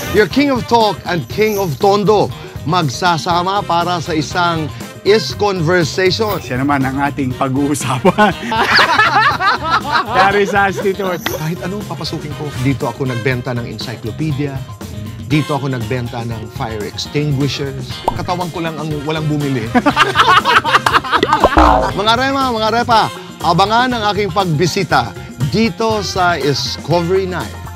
Your King of Talk and King of Tondo magsasama para sa isang is-conversation. Siya naman ang ating pag-uusapan. Kari Sastitude. Kahit anong papasukin ko, dito ako nagbenta ng encyclopedia, dito ako nagbenta ng fire extinguishers. Katawan ko lang ang walang bumili. Mga Rema, mga Repa, abangan ang aking pagbisita dito sa Discovery Night.